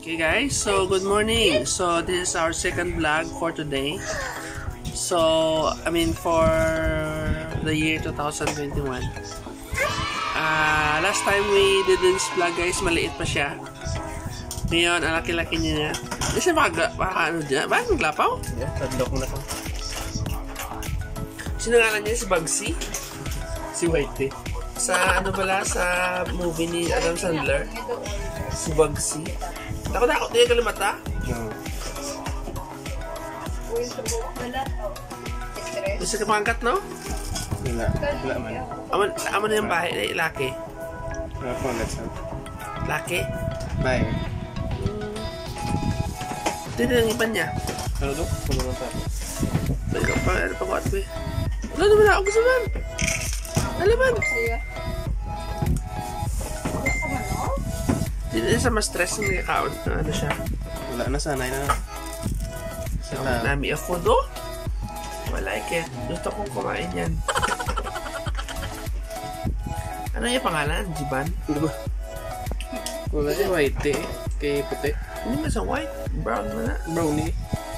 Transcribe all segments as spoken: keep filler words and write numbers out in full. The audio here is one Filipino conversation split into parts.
Okay guys, so good morning. So this is our second vlog for today. So, I mean for the year two thousand twenty-one. Uh, last time we did this vlog guys, maliit pa siya. Ngayon, ang laki-laki niya. Hindi siya baka, baka ano dyan? Bakit maglapaw? Yeah, tadlok mo na ko. Sino nga niya? Si Bugsy? Si Whitey. Sa ano pala? Sa movie ni Adam Sandler? Si Bugsy. Takot-takot niya kalimata? No. Gusto ka pangkat, no? Wala. Wala man. Aman, aman na yung bahay. Eh, laki. Wala po ang gatsan. Laki? Bye. Ito din ang iba niya. Ano do? Kung naman tayo. Balik ka pa. Ano pa ko at ba? Wala naman ako gusto man. Alaman. Hindi na sa mas stress ng nagkakaon. Ano siya? Wala na, sanay na. So, nami a food, oh. Wala eh. Gusto kong kumain yan. Ano yung pangalan? Jiban? Hindi ba? Wala si Whitey. Kay puti. Hindi ba sa white? Brown na na. Brownie.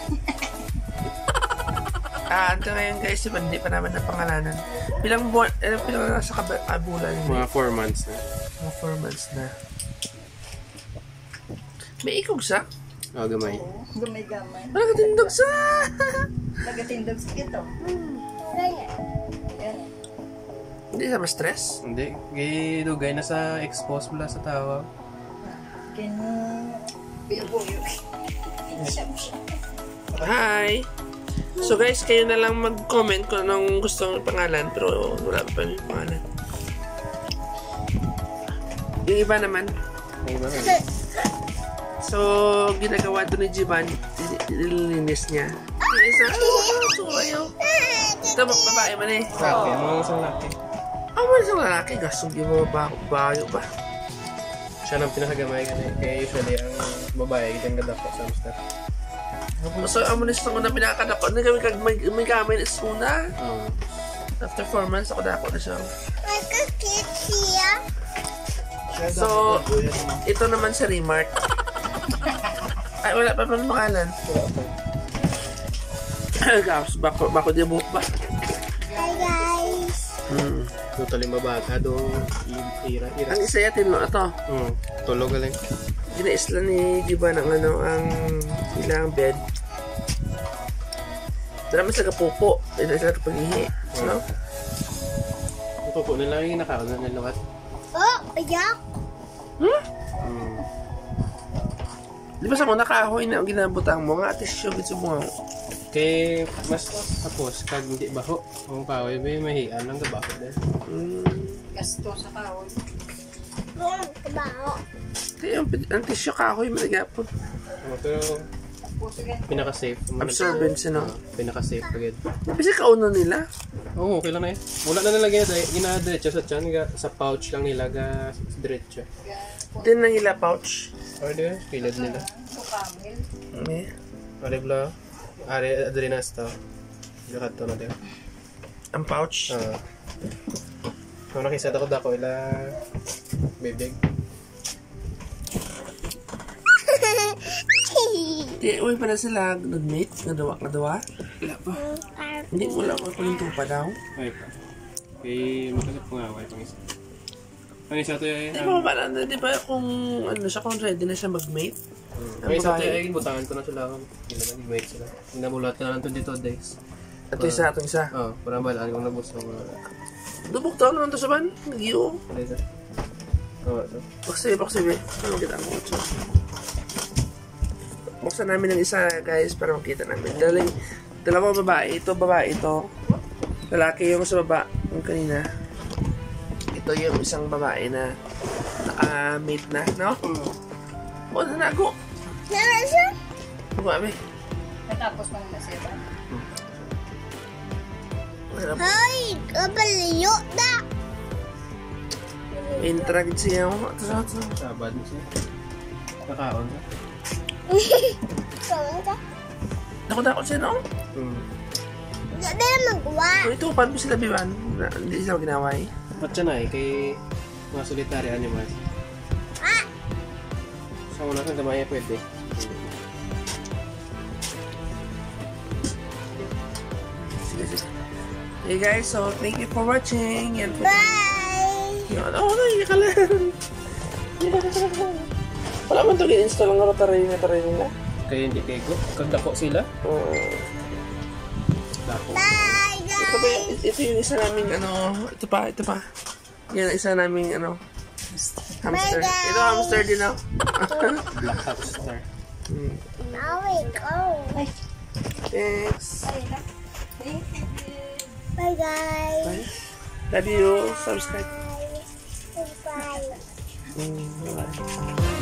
Ah, ito ngayon guys, hindi pa naman na pangalanan. Bilang buwan, eh, bilang nasa kabulan. Mga four months na. Mga four months na. May ikog sa? Oo, oh, gamay. Gamay-gamay. Nagatindog sa! Nagatindog sa ito. Hindi sa ma-stress? Hindi. Kay dugay na sa expose mula sa tawa. Kin... Buyo-buyo. Hi! So guys, kayo na lang mag-comment kung anong gusto ng pangalan. Pero wala pa yung pangalan. Yung iba naman. Ay, ba? So, ginagawa ito ni Jiban. Nililinis niya. Yung isa, oh, sumayo. Ito, babae man eh. Laki. Mga isang laki. Ah, oh, isang lalaki. Gastong di mo ba bayo ba? Siya nang pinakagamay ka na. Kaya usually ang babae, kitang gadako sa hamster. So, amunis na ko na pinakadako. Hindi kami kag may, may kamay na una. Oo. After four months, ako dako na siya. Nagkakit siya. So, ito naman sa Remark. Ay, wala pa pa makalan. Gaps, bako, bako di buhok ba? Hi guys. Hmm. Totally mabaga do. Ira, ira. Ang isa yatin no, ito. Hmm. Tulog ka lang. Ginaisla ni Jiban ang ano, ang ilang bed. Dala mas nagapupo. Dala sila kapagihi. No? Ang pupo nila yung nakaon na nila. Oh, ayak. Hmm? Hmm. Di ba sa mga nakahoy na ang ginabutang mo nga, tisyo, bitso mo nga. Kay mas tapos kag hindi baho ang kahoy may mahian lang gabaho din. Hmm. Gasto sa kahoy. Oh, kabaho. Kaya yung, ang tisyo kahoy, malagapon. Oh, pero pinaka-safe. Absorbent siya, no? Uh, pinaka-safe agad. Kasi kauno nila. Oo, oh, okay lang na eh. Wala na nilagay na ginadiretso sa tiyan, ga, sa pouch lang nila ga diretso. Din na nila pouch. Or di ba? Kilid nila. Kamil. May. Ari bla. Ari adri na sto. Gakat to na din. Ang pouch. Ah. Kung nakisa ako dako ila bibig. Di, uy pa na sila nag-mate, nadawa, nadawa. Wala pa. Hindi, wala pa kuling tupa daw. Ay pa. Kay makasap ko nga, pang isa. Ang isa to ay... Di ba ba na, di ba kung ano siya, kung ready na siya mag-mate? Ang isa to ay butangan ko na sila. Hindi na nag-mate sila. Inabulat ka na lang twenty-two days. Ito isa, ito isa. Oo, para balaan kung nagusto ko. Dubok taon naman to sa ban. Nag-iyo. Ano isa? Oo, ito. Baksi, baksi, be. Ano kita mo? Buksan namin ng isa, guys, para makita namin. Daling, dalawa babae. Ito, babae ito. Lalaki yung sa baba. Yung kanina. Ito yung isang babae na naka-mate na, no? O, nanago. Nara siya? Nago, abi. Natapos mo na siya ba? Ano? Ay, kabaliyo na. Intraged siya mo. Ito sa ito. Sabad mo siya. Nakaon ka. Saan ka? Dako-dako siya, no? Hmm. Sabi na magawa. Kung ito, paano mo sila biwan? Na, hindi sila ginaway. Ba't siya na eh? Kay mga solitary animals. Ah! So, Oo, nasa damaya pwede. Sige, sige. Hey guys, so thank you for watching. Yan po. Bye! Yan. Oh, naiyak ka lang. Wala man ito i-install ang rotary na rotary nila. Kaya hindi kego. Kagdako sila. Oh. Dako. Bye, Ito, ba, guys! ito yung isa naming ano, ito pa, ito pa. Yan, isa naming ano, hamster. Bye, guys. Ito hamster din ako. Black hamster. Hmm. Now we go. Thanks. Bye, guys. Bye. Love you. Subscribe. Bye. Bye. Mm, bye.